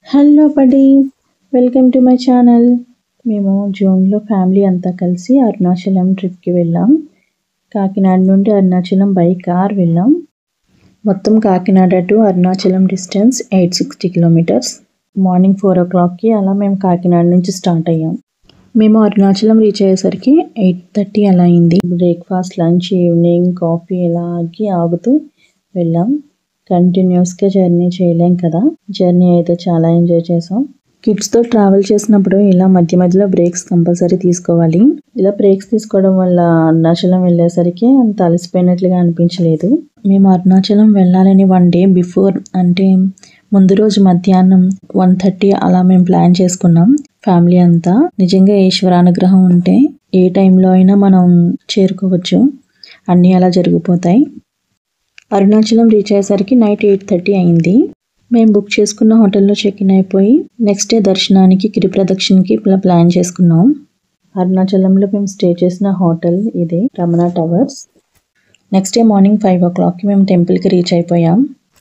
Hello బడ్డీ, welcome to my channel. మేము జూన్లో ఫ్యామిలీ అంతా కలిసి అరుణాచలం ట్రిప్కి వెళ్ళాం. కాకినాడ నుండి అరుణాచలం బై కార్ వెళ్ళాం. మొత్తం Kakinada to Arunachalam distance 860 kilometres. Morning 4 o'clockకి అలా మేము కాకినాడ నుంచి స్టార్ట్ అయ్యాం. మేము అరుణాచలం రీచ్ అయ్యేసరికి 8:30 అలా అయింది. బ్రేక్ఫాస్ట్, లంచ్, ఈవినింగ్ కాఫీ ఇలా ఆగుతూ వెళ్ళాం. కంటిన్యూస్గా జర్నీ చేయలేం కదా. జర్నీ అయితే చాలా ఎంజాయ్ చేసాం. కిడ్స్తో ట్రావెల్ చేసినప్పుడు ఇలా మధ్య మధ్యలో బ్రేక్స్ కంపల్సరీ తీసుకోవాలి. ఇలా బ్రేక్స్ తీసుకోవడం వల్ల అరుణాచలం వెళ్ళేసరికి అంత అలసిపోయినట్లుగా అనిపించలేదు. మేము అరుణాచలం వెళ్ళాలని 1 day బిఫోర్, అంటే ముందు రోజు మధ్యాహ్నం 1:30 అలా మేము ప్లాన్ చేసుకున్నాం ఫ్యామిలీ అంతా. నిజంగా ఈశ్వరానుగ్రహం ఉంటే ఏ టైంలో అయినా మనం చేరుకోవచ్చు, అన్నీ అలా జరిగిపోతాయి. అరుణాచలం రీచ్ అయ్యేసరికి నైట్ 8:30 అయింది. మేము బుక్ చేసుకున్న హోటల్లో చెక్-ఇన్ అయిపోయి నెక్స్ట్ డే దర్శనానికి గిరి ప్రదక్షిణకి ఇలా ప్లాన్ చేసుకున్నాం. అరుణాచలంలో మేము స్టే చేసిన హోటల్ ఇదే, Ramana towers. Next day morning 5 o'clockకి మేము టెంపుల్కి రీచ్ అయిపోయాం.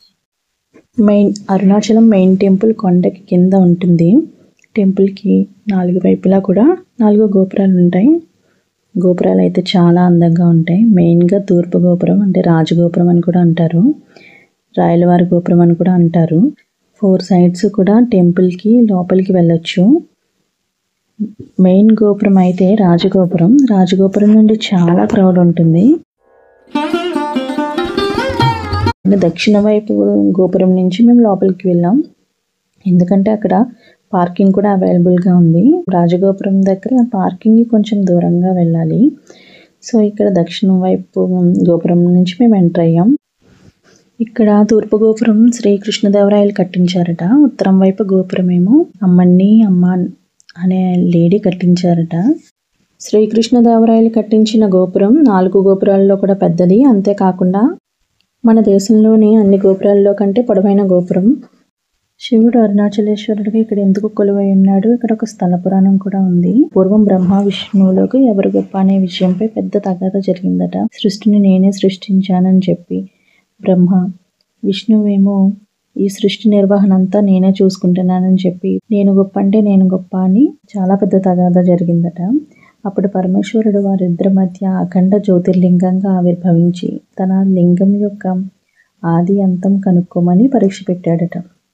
అరుణాచలం మెయిన్ టెంపుల్ కొండకి కింద ఉంటుంది. టెంపుల్కి 4 వైపులా కూడా 4 గోపురాలు ఉంటాయి. గోపురాలు అయితే చాలా అందంగా ఉంటాయి. మెయిన్గా తూర్పు గోపురం అంటే రాజగోపురం అని కూడా అంటారు, రాయలవారి గోపురం అని కూడా అంటారు. 4 sides కూడా టెంపుల్కి లోపలికి వెళ్ళొచ్చు. మెయిన్ గోపురం అయితే రాజగోపురం. రాజగోపురం నుండి చాలా క్రౌడ్ ఉంటుంది. దక్షిణ వైపు గోపురం నుంచి మేము లోపలికి వెళ్ళాం, ఎందుకంటే అక్కడ పార్కింగ్ కూడా అవైలబుల్గా ఉంది. రాజగోపురం దగ్గర పార్కింగ్ కొంచెం దూరంగా వెళ్ళాలి. సో ఇక్కడ దక్షిణం వైపు గోపురం నుంచి మేము ఎంటర్ అయ్యాం. ఇక్కడ తూర్పు గోపురం శ్రీకృష్ణదేవరాయలు కట్టించారట. ఉత్తరం వైపు గోపురం ఏమో అమ్మ అనే లేడీ కట్టించారట. శ్రీకృష్ణదేవరాయలు కట్టించిన గోపురం 4 గోపురాల్లో కూడా పెద్దది. అంతేకాకుండా మన దేశంలోని అన్ని గోపురాల్లో కంటే పొడవైన గోపురం. శివుడు అరుణాచలేశ్వరుడిగా ఇక్కడ ఎందుకు కొలువై ఉన్నాడు? ఇక్కడ ఒక స్థల పురాణం కూడా ఉంది. పూర్వం బ్రహ్మ విష్ణువులకు ఎవరు గొప్ప అనే విషయంపై పెద్ద తగాదా జరిగిందట. సృష్టిని నేనే సృష్టించానని చెప్పి బ్రహ్మ, విష్ణువేమో ఈ సృష్టి నిర్వహణ అంతా నేనే చూసుకుంటున్నానని చెప్పి నేను గొప్ప అంటే నేను గొప్ప అని చాలా పెద్ద తగాదా జరిగిందట. అప్పుడు పరమేశ్వరుడు వారిద్దరి మధ్య అఖండ జ్యోతిర్లింగంగా ఆవిర్భవించి తన లింగం యొక్క ఆది అంతం కనుక్కోమని పరీక్ష పెట్టాడట.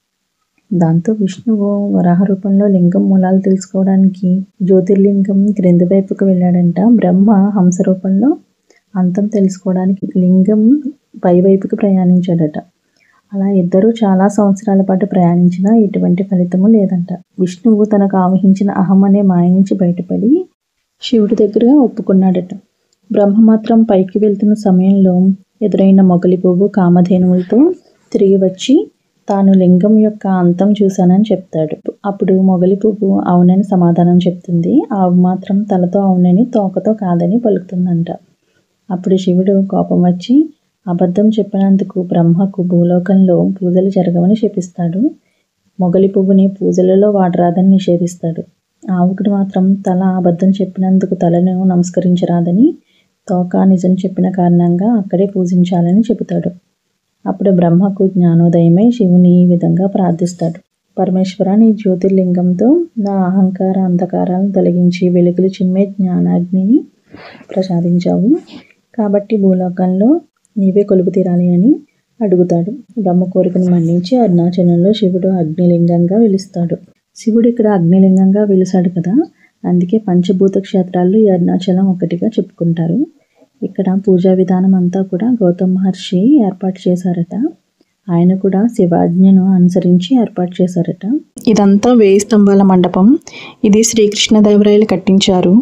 దాంతో విష్ణువు వరాహ రూపంలో లింగం మూలాలు తెలుసుకోవడానికి జ్యోతిర్లింగం క్రింది వైపుకు వెళ్ళాడంట. బ్రహ్మ హంస రూపంలో అంతం తెలుసుకోవడానికి లింగం పై వైపుకు ప్రయాణించాడట. అలా ఇద్దరూ చాలా సంవత్సరాల పాటు ప్రయాణించినా ఎటువంటి ఫలితము లేదంట. విష్ణువు తనకు ఆవహించిన అహం అనే మాయ నుంచి బయటపడి శివుడి దగ్గర ఒప్పుకున్నాడట. బ్రహ్మ మాత్రం పైకి వెళ్తున్న సమయంలో ఎదురైన మొగలి పువ్వు కామధేనువులతో తిరిగి వచ్చి తాను లింగం యొక్క అంతం చూశానని చెప్తాడు. అప్పుడు మొగలి పువ్వు అవునని సమాధానం చెప్తుంది. ఆవు మాత్రం తలతో అవునని తోకతో కాదని పలుకుతుందంట. అప్పుడు శివుడు కోపం వచ్చి అబద్ధం చెప్పినందుకు బ్రహ్మకు భూలోకంలో పూజలు జరగవని శపిస్తాడు. మొగలి పువ్వుని పూజలలో వాడరాదని నిషేధిస్తాడు. ఆవుకి మాత్రం తల అబద్ధం చెప్పినందుకు తలను నమస్కరించరాదని, తోక నిజం చెప్పిన కారణంగా అక్కడే పూజించాలని చెబుతాడు. అప్పుడు బ్రహ్మకు జ్ఞానోదయమై శివుని ఈ విధంగా ప్రార్థిస్తాడు. పరమేశ్వర, నీ జ్యోతిర్లింగంతో నా అహంకార అంధకారాలను తొలగించి వెలుగులు చిమ్మే జ్ఞానాగ్నిని ప్రసాదించావు. కాబట్టి భూలోకంలో నీవే కొలువు తీరాలి అని అడుగుతాడు. బ్రహ్మ కోరికను మన్నించి అరుణాచలంలో శివుడు అగ్నిలింగంగా వెలుస్తాడు. శివుడు ఇక్కడ అగ్నిలింగంగా వెలిసాడు కదా, అందుకే పంచభూత క్షేత్రాల్లో ఈ అరుణాచలం ఒకటిగా చెప్పుకుంటారు. ఇక్కడ పూజా విధానం అంతా కూడా గౌతమ మహర్షి ఏర్పాటు చేశారట. ఆయన కూడా శివాజ్ఞను అనుసరించి ఏర్పాటు చేశారట. ఇదంతా 1000 స్తంభాల మండపం. ఇది శ్రీకృష్ణదేవరాయలు కట్టించారు.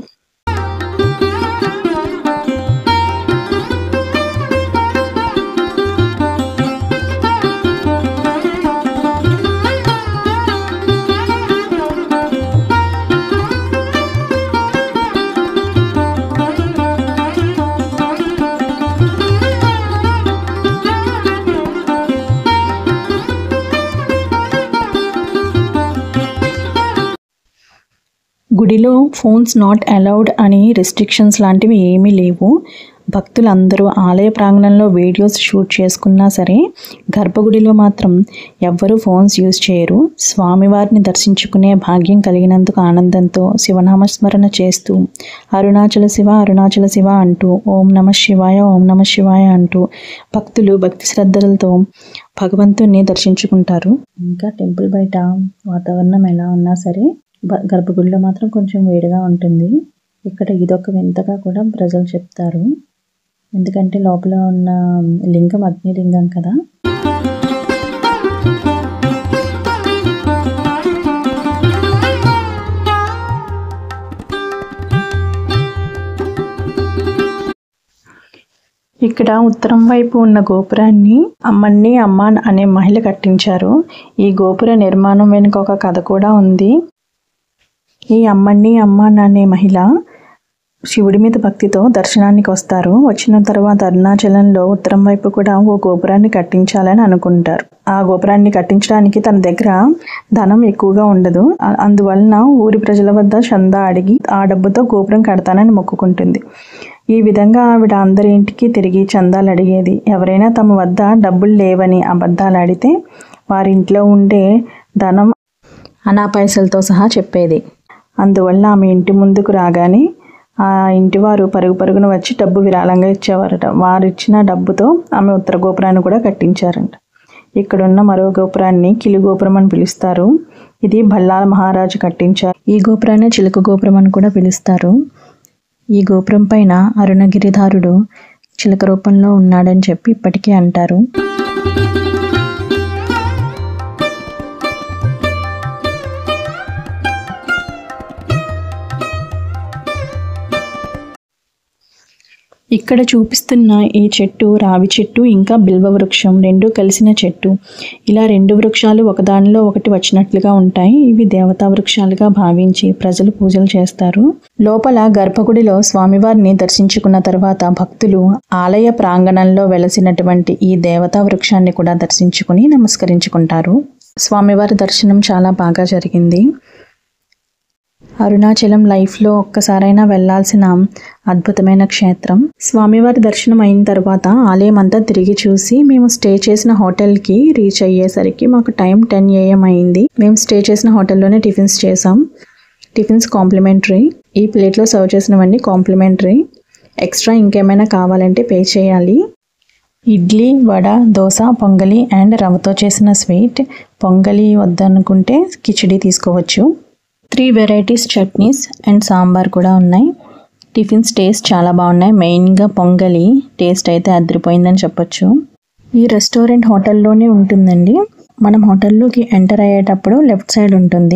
గుడిలో ఫోన్స్ నాట్ అలౌడ్ అని రెస్ట్రిక్షన్స్ లాంటివి ఏమీ లేవు. భక్తులందరూ ఆలయ ప్రాంగణంలో వీడియోస్ షూట్ చేసుకున్నా సరే గర్భగుడిలో మాత్రం ఎవ్వరూ ఫోన్స్ యూజ్ చేయరు. స్వామివారిని దర్శించుకునే భాగ్యం కలిగినందుకు ఆనందంతో శివనామస్మరణ చేస్తూ అరుణాచల శివ అరుణాచల శివ అంటూ ఓం నమః శివాయ ఓం నమః శివాయ అంటూ భక్తులు భక్తి శ్రద్ధలతో భగవంతుణ్ణి దర్శించుకుంటారు. ఇంకా టెంపుల్ బయట వాతావరణం ఎలా ఉన్నా సరే గర్భగుడిలో మాత్రం కొంచెం వేడిగా ఉంటుంది. ఇక్కడ ఇదొక వింతగా కూడా ప్రజలు చెప్తారు. ఎందుకంటే లోపల ఉన్న లింగం అగ్నిలింగం కదా. ఇక్కడ ఉత్తరం వైపు ఉన్న గోపురాన్ని అమ్మన్ని అమ్మాన్ అనే మహిళ కట్టించారు. ఈ గోపుర నిర్మాణం వెనుక ఒక కథ కూడా ఉంది. ఈ అమ్మన్ని అమ్మాన్ అనే మహిళ శివుడి మీద భక్తితో దర్శనానికి వస్తారు. వచ్చిన తర్వాత అరుణాచలంలో ఉత్తరం వైపు కూడా ఓ గోపురాన్ని కట్టించాలని అనుకుంటారు. ఆ గోపురాన్ని కట్టించడానికి తన దగ్గర ధనం ఎక్కువగా ఉండదు. అందువలన ఊరి ప్రజల వద్ద చందా అడిగి ఆ డబ్బుతో గోపురం కడతానని మొక్కుకుంటుంది. ఈ విధంగా ఆవిడ అందరి ఇంటికి తిరిగి చందాలు అడిగేది. ఎవరైనా తమ వద్ద డబ్బులు లేవని అబద్ధాలు ఆడితే వారి ఇంట్లో ఉండే ధనం అనా పైసలతో సహా చెప్పేది. అందువల్ల ఆమె ఇంటి ముందుకు రాగానే ఆ ఇంటి వారు పరుగు పరుగున వచ్చి డబ్బు విరాళంగా ఇచ్చేవారట. వారు ఇచ్చిన డబ్బుతో ఆమె ఉత్తర గోపురాన్ని కూడా కట్టించారంట. ఇక్కడున్న మరో గోపురాన్ని కిలి గోపురం అని పిలుస్తారు. ఇది భల్లాల మహారాజు కట్టించారు. ఈ గోపురాన్ని చిలుక గోపురం అని కూడా పిలుస్తారు. ఈ గోపురం పైన అరుణగిరిధారుడు చిలుక రూపంలో ఉన్నాడని చెప్పి ఇప్పటికీ అంటారు. ఇక్కడ చూపిస్తున్న ఈ చెట్టు రావి చెట్టు ఇంకా బిల్వ వృక్షం రెండు కలిసిన చెట్టు. ఇలా రెండు వృక్షాలు ఒకదానిలో ఒకటి వచ్చినట్లుగా ఉంటాయి. ఇవి దేవతా వృక్షాలుగా భావించి ప్రజలు పూజలు చేస్తారు. లోపల గర్భగుడిలో స్వామివారిని దర్శించుకున్న తర్వాత భక్తులు ఆలయ ప్రాంగణంలో వెలసినటువంటి ఈ దేవతా వృక్షాన్ని కూడా దర్శించుకుని నమస్కరించుకుంటారు. స్వామివారి దర్శనం చాలా బాగా జరిగింది. అరుణాచలం లైఫ్లో ఒక్కసారైనా వెళ్లాల్సిన అద్భుతమైన క్షేత్రం. స్వామివారి దర్శనం అయిన తర్వాత ఆలయం అంతా తిరిగి చూసి మేము స్టే చేసిన హోటల్కి రీచ్ అయ్యేసరికి మాకు టైం 10 AM అయింది. మేము స్టే చేసిన హోటల్లోనే టిఫిన్స్ చేసాం. Tiffins complimentary. ఈ ప్లేట్లో సర్వ్ చేసినవన్నీ కాంప్లిమెంటరీ. ఎక్స్ట్రా ఇంకేమైనా కావాలంటే పే చేయాలి. ఇడ్లీ, వడ, దోశ, పొంగలి అండ్ రవ్వతో చేసిన స్వీట్. పొంగలి వద్దనుకుంటే కిచిడి తీసుకోవచ్చు. 3 వెరైటీస్ చట్నీస్ అండ్ సాంబార్ కూడా ఉన్నాయి. టిఫిన్స్ టేస్ట్ చాలా బాగున్నాయి. మెయిన్గా పొంగలి టేస్ట్ అయితే అదిరిపోయిందని చెప్పొచ్చు. ఈ రెస్టారెంట్ హోటల్లోనే ఉంటుందండి. మనం హోటల్లోకి ఎంటర్ అయ్యేటప్పుడు లెఫ్ట్ సైడ్ ఉంటుంది.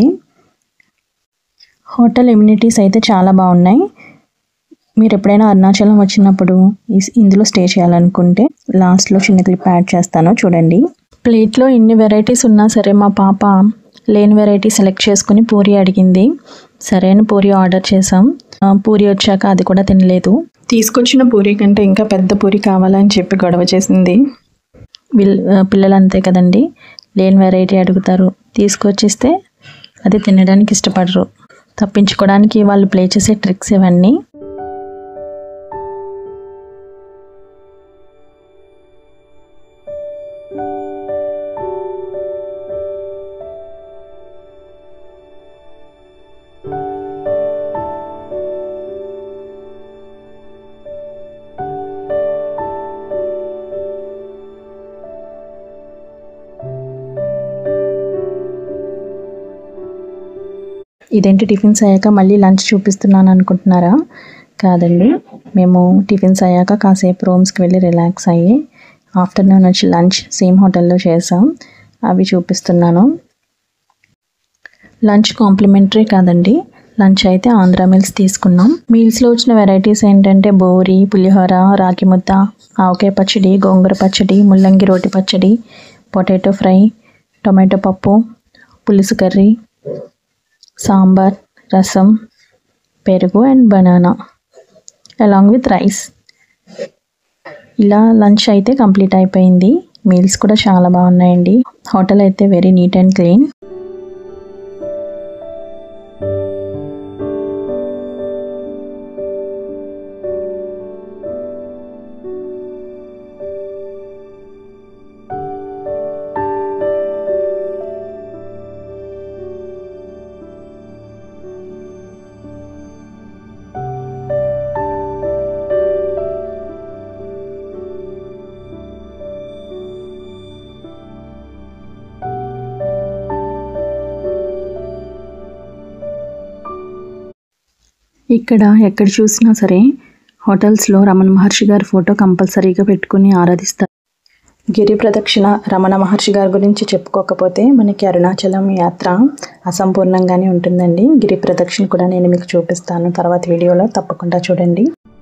హోటల్ ఎమ్యూనిటీస్ అయితే చాలా బాగున్నాయి. మీరు ఎప్పుడైనా అరుణాచలం వచ్చినప్పుడు ఇందులో స్టే చేయాలనుకుంటే లాస్ట్లో చిన్న క్లిప్ యాడ్ చేస్తాను, చూడండి. ప్లేట్లో ఇన్ని వెరైటీస్ ఉన్నా సరే మా పాప లేని వెరైటీ సెలెక్ట్ చేసుకుని పూరి అడిగింది. సరే అని పూరి ఆర్డర్ చేసాం. పూరి వచ్చాక అది కూడా తినలేదు. తీసుకొచ్చిన పూరి కంటే ఇంకా పెద్ద పూరి కావాలని చెప్పి గొడవ చేసింది. పిల్లలు అంతే కదండి, లేని వెరైటీ అడుగుతారు. తీసుకొచ్చిస్తే అది తినడానికి ఇష్టపడరు. తప్పించుకోవడానికి వాళ్ళు ప్లే చేసే ట్రిక్స్ ఇవన్నీ. ఇదేంటి టిఫిన్స్ అయ్యాక మళ్ళీ లంచ్ చూపిస్తున్నాను అనుకుంటున్నారా? కాదండి, మేము టిఫిన్స్ అయ్యాక కాసేపు రూమ్స్కి వెళ్ళి రిలాక్స్ అయ్యి ఆఫ్టర్నూన్ వచ్చి లంచ్ సేమ్ హోటల్లో చేసాం. అవి చూపిస్తున్నాను. లంచ్ కాంప్లిమెంటరీ కాదండి, లంచ్ అయితే ఆంధ్ర మీల్స్ తీసుకున్నాం. మీల్స్లో వచ్చిన వెరైటీస్ ఏంటంటే బోరి, పులిహోర, రాగి ముద్ద, ఆవకాయ పచ్చడి, గోంగూర పచ్చడి, ముల్లంగి రోటి పచ్చడి, పొటాటో ఫ్రై, టొమాటో పప్పు, పులుసు కర్రీ, సాంబార్, రసం, పెరుగు and banana along with rice. ఇలా లంచ్ అయితే కంప్లీట్ అయిపోయింది. మీల్స్ కూడా చాలా బాగున్నాయండి. హోటల్ అయితే వెరీ నీట్ అండ్ క్లీన్. ఇక్కడ ఎక్కడ చూసినా సరే హోటల్స్లో రమణ మహర్షి గారి ఫోటో కంపల్సరీగా పెట్టుకుని ఆరాధిస్తారు. గిరి ప్రదక్షిణ రమణ మహర్షి గారి గురించి చెప్పుకోకపోతే మనకి అరుణాచలం యాత్ర అసంపూర్ణంగానే ఉంటుందండి. గిరి ప్రదక్షిణ కూడా నేను మీకు చూపిస్తాను తర్వాత వీడియోలో, తప్పకుండా చూడండి.